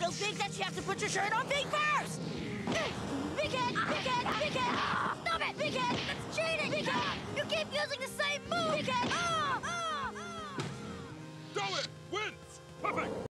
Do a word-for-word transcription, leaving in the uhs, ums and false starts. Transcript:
so big that you have to put your shirt on big first! Big head, big head, big head! Stop it, big head! That's cheating! Big head! You keep using the same move! Big head!